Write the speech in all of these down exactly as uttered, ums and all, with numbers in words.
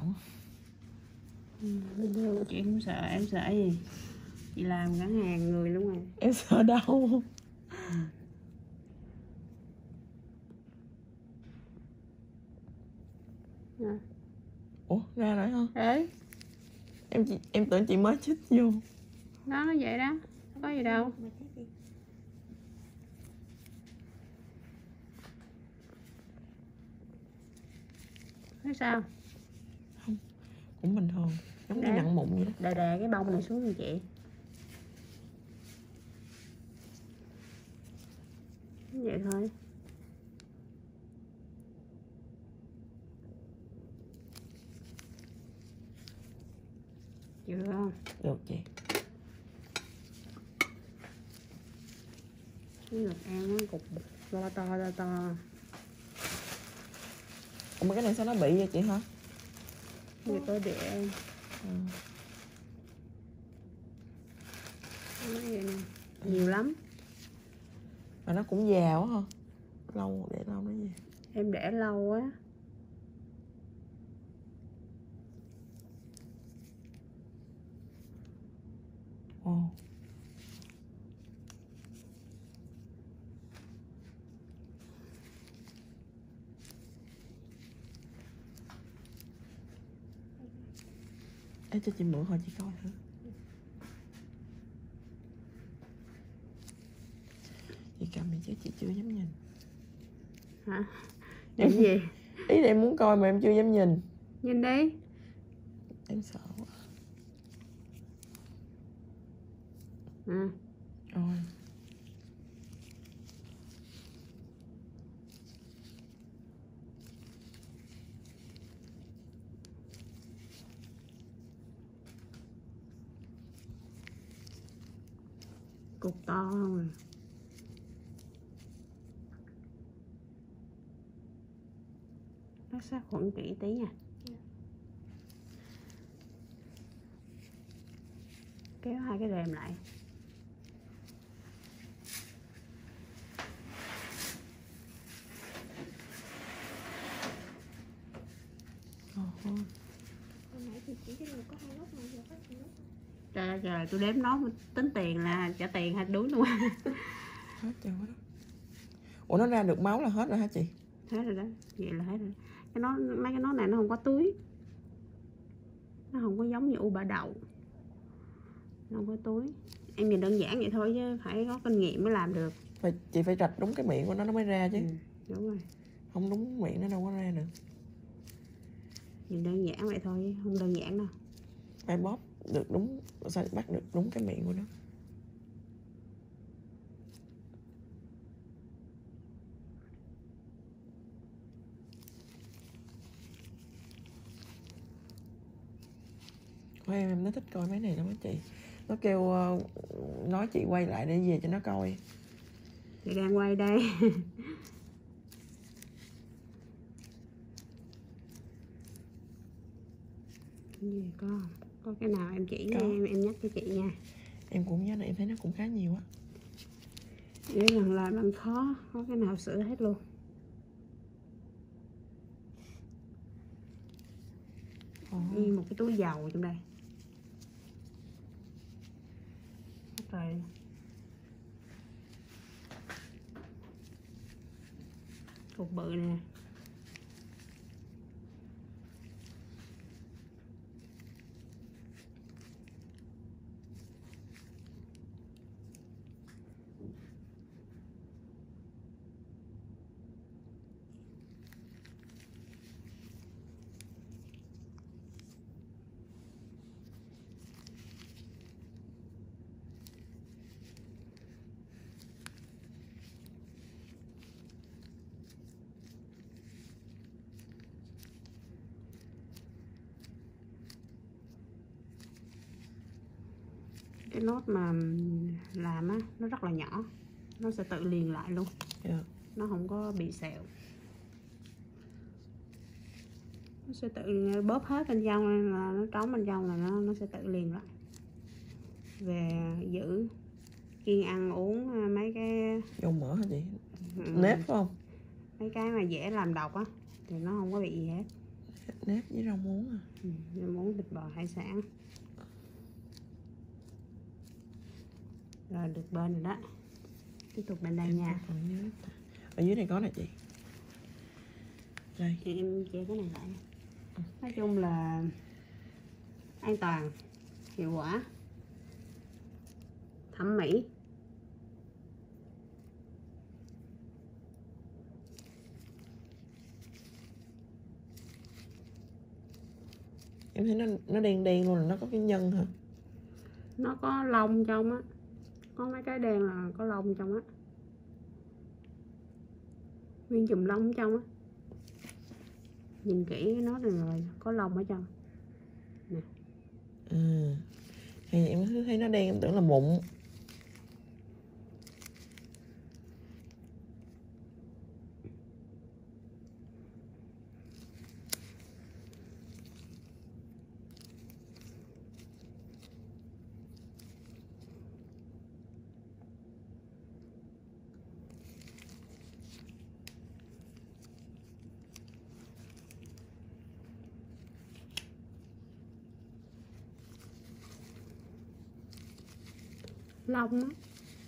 Ừ, chị không sợ, em sợ gì? Chị làm cả ngàn người luôn rồi. Em sợ đâu. Ừ. À. Ủa ra rồi hả? Đấy. Em chị, em tưởng chị mới chích vô. Đó nó vậy đó, có gì đâu. Thấy sao? Không, cũng bình thường, giống như Đá. nặng mụn vậy đó. Đè đè cái bông này xuống cho chị. Vậy thôi. Chịu được không? Được chị. Cái ngực em nó cục to to to to. Ủa mà cái này sao nó bị vậy chị hả? Người tôi để em. Ừ. Nó vậy nè. Nhiều lắm. Mà nó cũng già quá hả? Lâu để lâu nó gì? Em để lâu quá. Ồ. Ê, cho chị mượn hồi chị coi thử. Chị cầm thì chứ chị chưa dám nhìn. Hả? Em gì? Ý là em muốn coi mà em chưa dám nhìn. Nhìn đi. Em sợ quá. Ừ. Rồi. Cục to không à. Nó sát khuẩn kỹ tí nha. Kéo hai cái rèm lại. Ờ. Trời ơi trời, tôi đếm nó tính tiền là trả tiền hay đuối luôn. Hết trơn đó. Ủa nó ra được máu là hết rồi hả chị? Hết rồi đó, vậy là hết rồi. Cái nó mấy cái nốt này nó không có túi. Nó không có giống như u bả đậu. Nó không có túi. Em nhìn đơn giản vậy thôi chứ phải có kinh nghiệm mới làm được. Phải, chị phải rạch đúng cái miệng của nó nó mới ra chứ. Ừ, đúng rồi. Không đúng miệng nó đâu có ra nữa. Nhìn đơn giản vậy thôi, không đơn giản đâu. Phải bóp được đúng, sao bắt được đúng cái miệng của nó. Của em em nó thích coi mấy này lắm á chị. Nó kêu uh, nói chị quay lại để về cho nó coi. Chị đang quay đây. Gì có có cái nào em chỉ nha, em em nhắc cho chị nha. Em cũng nhớ là em thấy nó cũng khá nhiều á. Để lần làm làm khó, có cái nào sửa hết luôn. Nguyên một cái túi dầu trong đây. Hết rồi. Cục bự nè. Cái nốt mà làm á nó rất là nhỏ, nó sẽ tự liền lại luôn. Yeah. Nó không có bị sẹo, nó sẽ tự bóp hết bên trong là nó trống bên trong là nó nó sẽ tự liền lại. Về giữ kiêng ăn uống mấy cái dầu mỡ hả chị? ừ, Nếp phải không? mấy cái mà dễ làm độc á thì nó không có bị gì hết. Thịt nếp với rau muống à. Ừ, rau muống, thịt bò, hải sản. Rồi được bên rồi đó. Tiếp tục bên đây Em nha. còn nhớ. Ở dưới này có nè chị. Đây. Thì em che cái này lại. Nói chung là an toàn, hiệu quả, thẩm mỹ. Em thấy nó nó đen đen luôn, là nó có cái nhân hả? Nó có lông trong á, có mấy cái đen là có lông trong á, nguyên chùm lông trong á. Nhìn kỹ nó rồi có lông ở trong nè. Ừ. Thì em cứ thấy nó đen em tưởng là mụn. Lông á.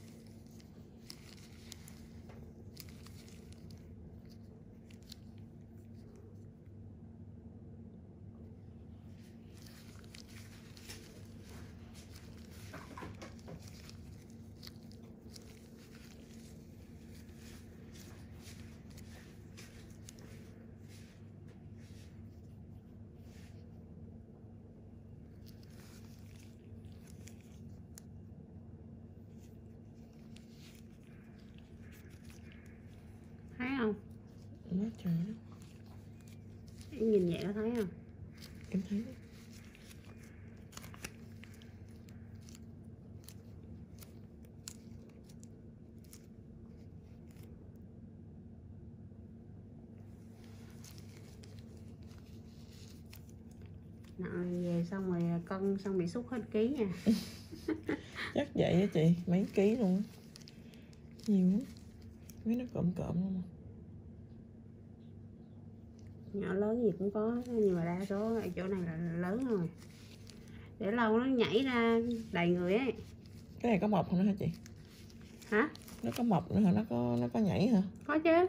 Thấy không? Quá trời đó. Em nhìn vậy có thấy không? Em thấy đó. Nặng về xong rồi cân xong bị xúc hết ký nha. Chắc vậy á chị, mấy ký luôn á. Nhiều lắm. Mấy nó cộm cộm luôn. Nhỏ lớn gì cũng có, nhưng mà đa số ở chỗ này là lớn rồi. Để lâu nó nhảy ra đầy người ấy. Cái này có mọc nữa hả chị? Hả? Nó có mọc nữa hả? Nó có nó có nhảy hả? Có chứ.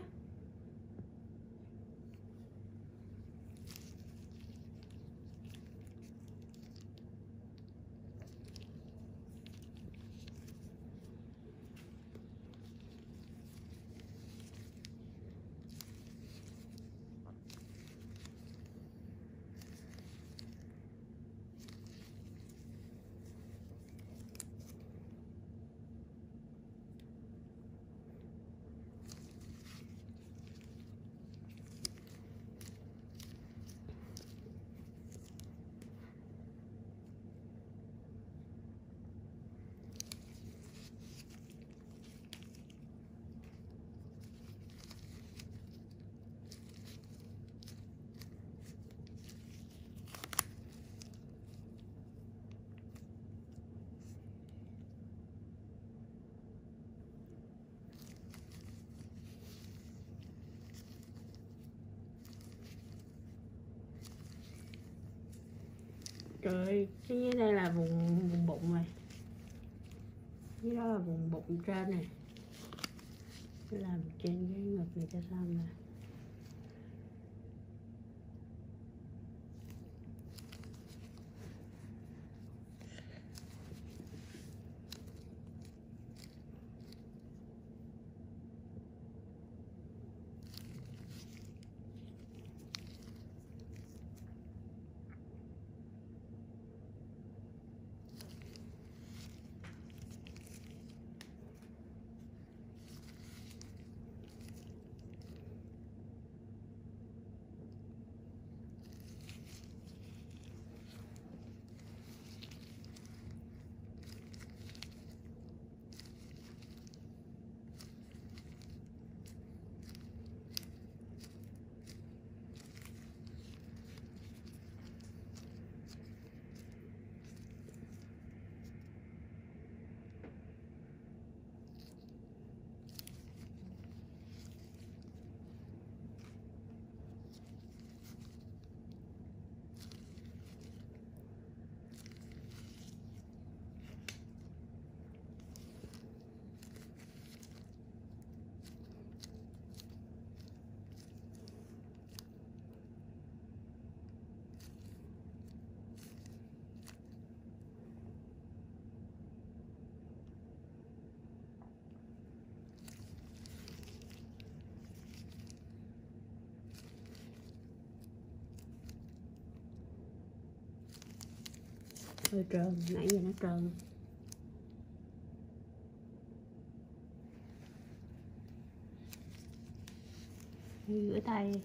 Trời ơi, cái dưới đây là vùng, vùng bụng rồi. Dưới đó là vùng bụng trên này. Cứ làm trên cái ngực này cho xong nè. hơi trơn, nãy giờ nó trơn. Đi rửa tay.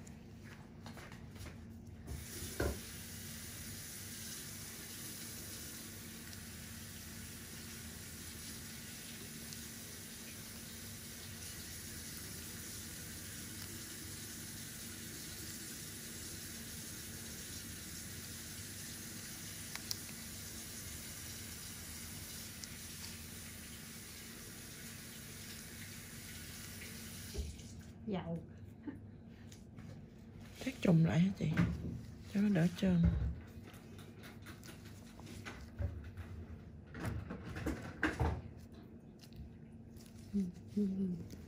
Dầu. Chắc trùng lại hả chị, cho nó đỡ trơn. Ừ, ừ, ừ.